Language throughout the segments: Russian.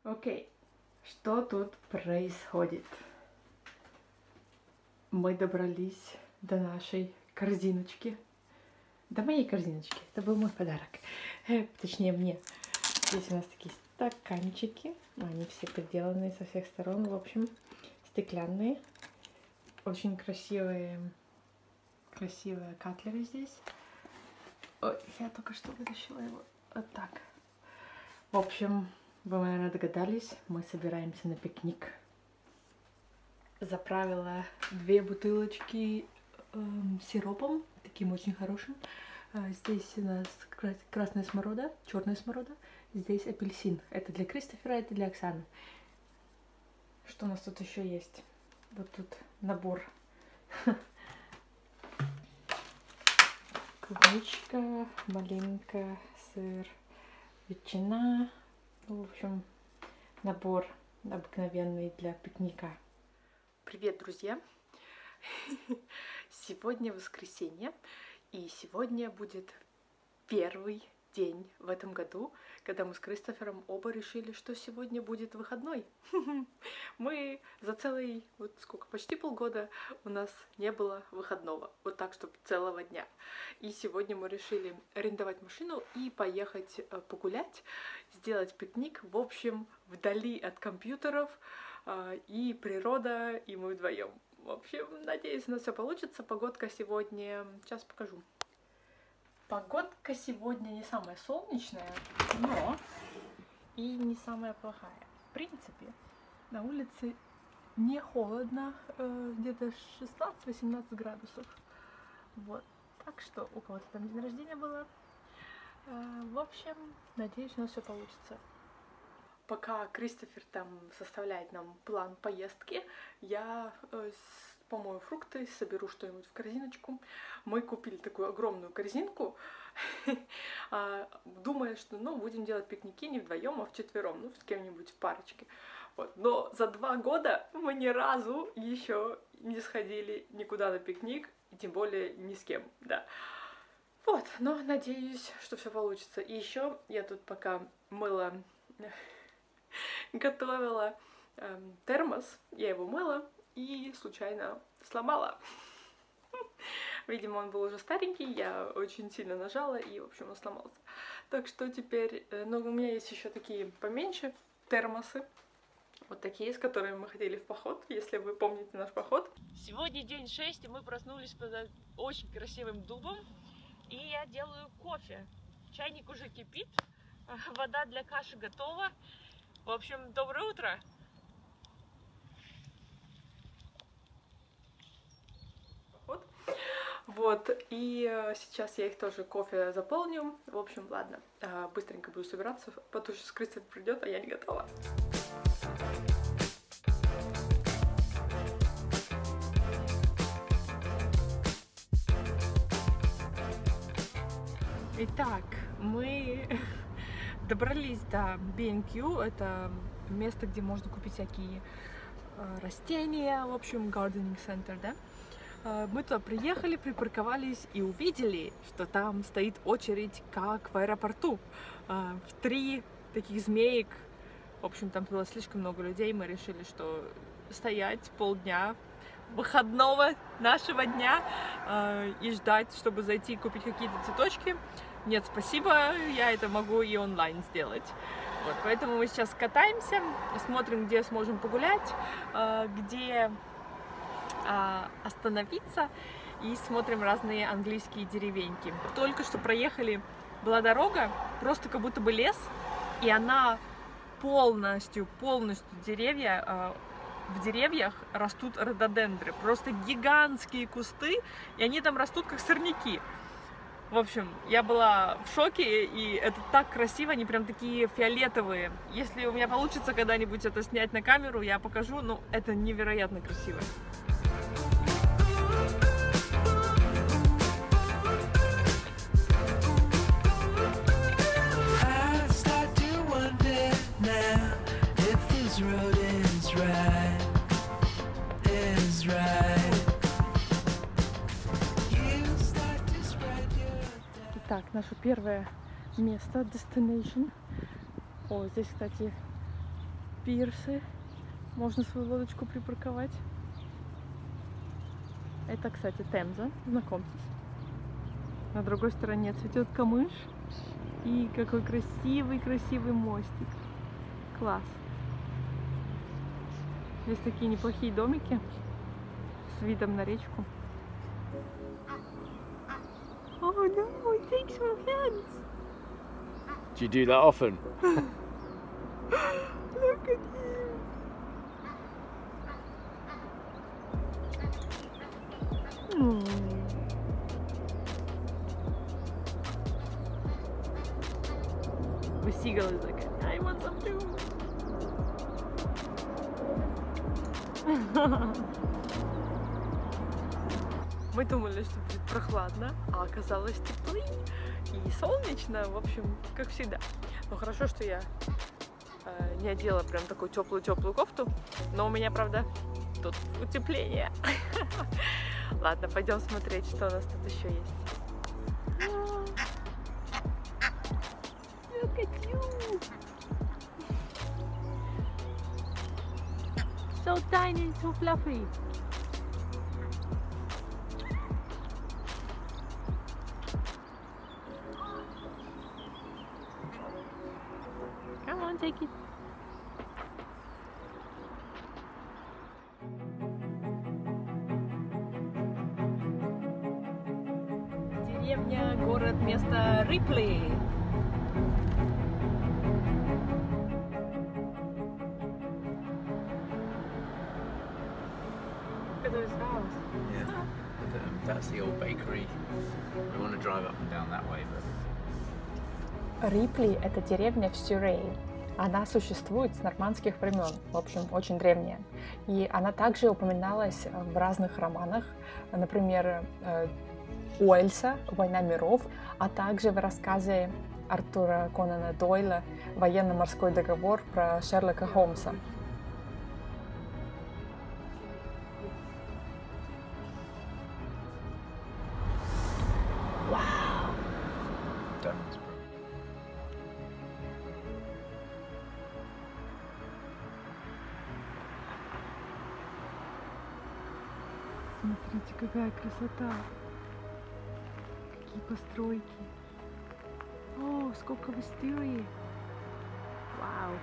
Окей, что тут происходит? Мы добрались до нашей корзиночки. До моей корзиночки. Это был мой подарок. Точнее, мне. Здесь у нас такие стаканчики. Они все подделанные со всех сторон. В общем, стеклянные. Очень красивые катлеры здесь. Ой, я только что вытащила его. Вот так. В общем, вы, наверное, догадались, мы собираемся на пикник. Заправила 2 бутылочки сиропом, таким очень хорошим. Здесь у нас красная смородина, черная смородина. Здесь апельсин. Это для Кристофера, это для Оксаны. Что у нас тут еще есть? Вот тут набор. Клубничка, малинка, сыр, ветчина. В общем, набор обыкновенный для пикника. Привет, друзья! Сегодня воскресенье, и сегодня будет первый день в этом году, когда мы с Кристофером оба решили, что сегодня будет выходной. Мы за целый, вот сколько, почти полгода у нас не было выходного, вот так, чтобы целого дня. И сегодня мы решили арендовать машину и поехать погулять, сделать пикник, в общем, вдали от компьютеров, и природа, и мы вдвоем. В общем, надеюсь, у нас все получится. Погодка сегодня... Сейчас покажу. Погодка сегодня не самая солнечная, но и не самая плохая. В принципе, на улице не холодно, где-то 16-18 градусов. Вот. Так что у кого-то там день рождения было. В общем, надеюсь, у нас все получится. Пока Кристофер там составляет нам план поездки, я помою фрукты, соберу что-нибудь в корзиночку. Мы купили такую огромную корзинку, думая, что будем делать пикники не вдвоем, а вчетвером, с кем-нибудь в парочке. Вот. Но за 2 года мы ни разу еще не сходили никуда на пикник, и тем более ни с кем, да. Вот, но надеюсь, что все получится. И еще я тут пока готовила термос, я его мыла и случайно сломала. Видимо, он был уже старенький, я очень сильно нажала и, в общем, он сломался. Так что теперь, у меня есть еще такие поменьше термосы, вот такие, с которыми мы ходили в поход, если вы помните наш поход. Сегодня день 6, и мы проснулись под очень красивым дубом, и я делаю кофе. Чайник уже кипит, вода для каши готова. В общем, доброе утро! Вот, и сейчас я их тоже кофе заполню. В общем, ладно, быстренько буду собираться, потому что Кристофер придет, а я не готова. Итак, мы добрались до B&Q, это место, где можно купить всякие растения, в общем, gardening center, да? Мы туда приехали, припарковались и увидели, что там стоит очередь, как в аэропорту, в 3 таких змеек. В общем, там было слишком много людей, мы решили, что стоять полдня выходного нашего дня и ждать, чтобы зайти и купить какие-то цветочки. Нет, спасибо, я это могу и онлайн сделать. Вот, поэтому мы сейчас катаемся, смотрим, где сможем погулять, где остановиться, и смотрим разные английские деревеньки. Только что проехали, была дорога, просто как будто бы лес, и она полностью деревья, в деревьях растут рододендры, просто гигантские кусты, и они там растут как сорняки. В общем, я была в шоке, и это так красиво, они прям такие фиолетовые. Если у меня получится когда-нибудь это снять на камеру, я покажу, это невероятно красиво. Итак, наше первое место, destination. О, здесь, кстати, пирсы. Можно свою лодочку припарковать. Это, кстати, Темза. Знакомьтесь. На другой стороне цветет камыш. И какой красивый мостик. Класс. Здесь такие неплохие домики с видом на речку. Oh no, it takes my hands. Do you do that often? Look at you. The seagull is like, I want some too. Мы думали, что будет прохладно, а оказалось тепло и солнечно, в общем, как всегда. Но хорошо, что я не одела прям такую теплую кофту, но у меня, правда, тут утепление. Ладно, пойдем смотреть, что у нас тут еще есть. Look at you! So tiny and so fluffy. Come on, take it. Деревня, город, место Рипли. Look at those houses. Yeah. That's the old bakery. We want to drive up and down that way, but... Рипли – это деревня в Сюррее. Она существует с нормандских времен, в общем, очень древняя. И она также упоминалась в разных романах, например, Уэльса «Война миров», а также в рассказе Артура Конана Дойла «Военно-морской договор» про Шерлока Холмса. Смотрите, какая красота! Какие постройки! О, сколько высоты! Вау!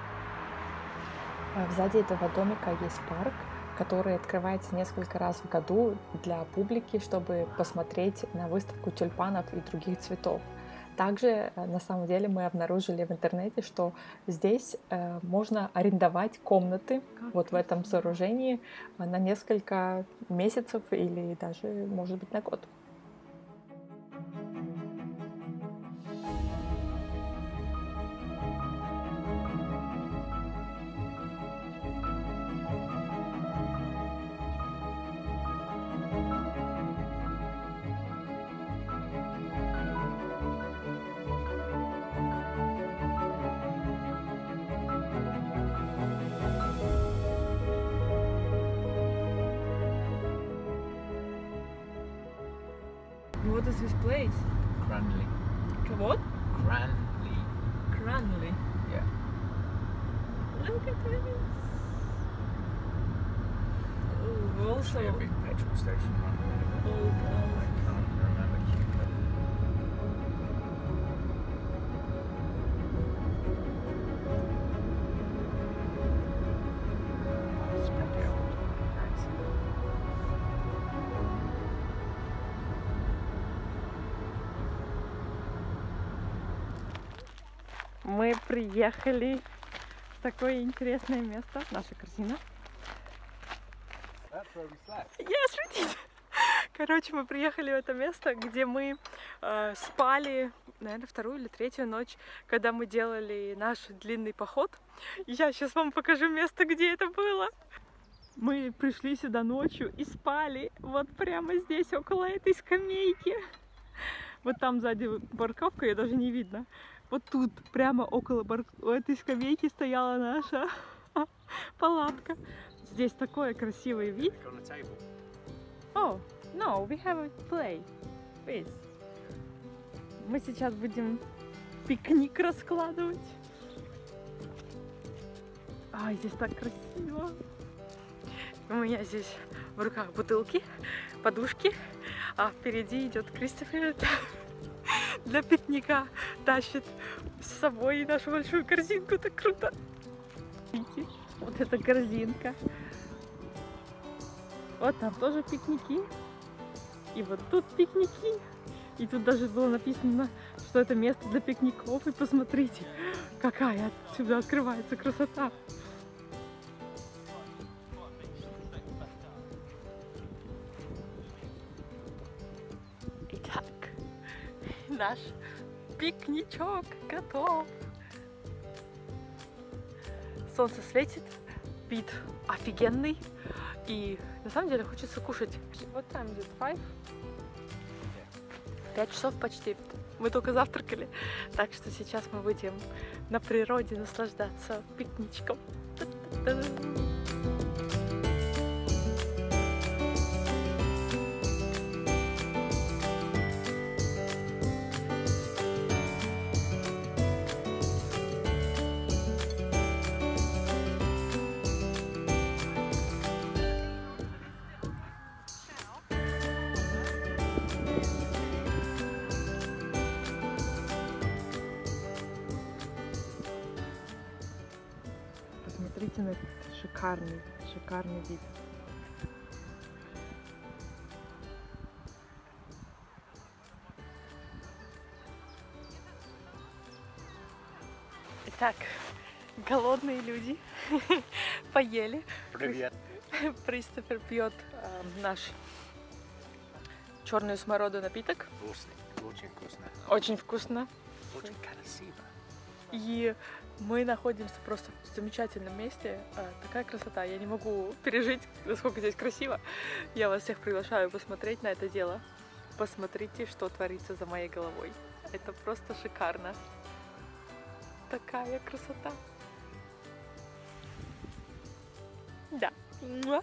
Сзади этого домика есть парк, который открывается несколько раз в году для публики, чтобы посмотреть на выставку тюльпанов и других цветов. Также, на самом деле, мы обнаружили в интернете, что здесь можно арендовать комнаты вот в этом сооружении на несколько месяцев или даже, может быть, на год. What is this place? Cranley. What? Cranley. Cranley. Yeah. Look at this. Oh, also Actually a big petrol station, right? old I can't remember. It's pretty old. Nice. Мы приехали в такое интересное место. Наша корзина. Yes, we did. Короче, мы приехали в это место, где мы спали, наверное, вторую или третью ночь, когда мы делали наш длинный поход. Я сейчас вам покажу место, где это было. Мы пришли сюда ночью и спали вот прямо здесь, около этой скамейки. Вот там сзади парковка, ее даже не видно. Вот тут, прямо около этой скамейки стояла наша палатка. Здесь такой красивый вид. Oh, no, we have a play. Please. Мы сейчас будем пикник раскладывать. Ай, здесь так красиво. У меня здесь в руках бутылки, подушки, а впереди идет Кристофер для пикника. Тащит с собой нашу большую корзинку. Так круто. Видите, вот эта корзинка. Вот там тоже пикники. И вот тут пикники. И тут даже было написано, что это место для пикников. И посмотрите, какая отсюда открывается красота. Итак, наш пикничок готов. Солнце светит, вид офигенный. И на самом деле хочется кушать. Вот там идет 5 часов почти. Мы только завтракали. Так что сейчас мы будем на природе наслаждаться пикничком. Посмотрите на этот шикарный вид. Итак, голодные люди поели. Привет. Кристофер пьет наш черную смороду напиток. Вкусный, очень вкусно. Очень вкусно. Очень красиво. И мы находимся просто в замечательном месте. Такая красота. Я не могу пережить, насколько здесь красиво. Я вас всех приглашаю посмотреть на это дело. Посмотрите, что творится за моей головой. Это просто шикарно. Такая красота. Да. Муа.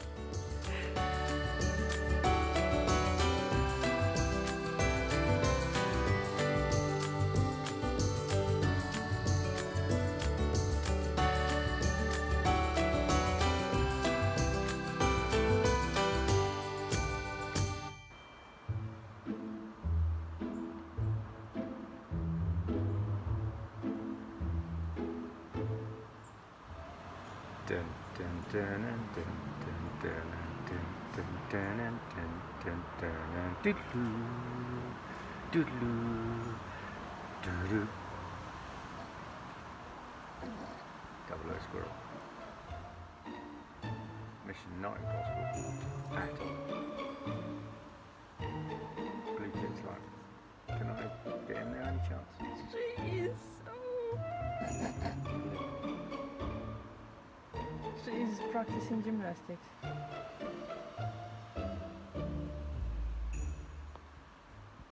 Double O squirrel. Mission not impossible at all. Blue kit's like, can I get in there any chance? She is so... She is practicing gymnastics.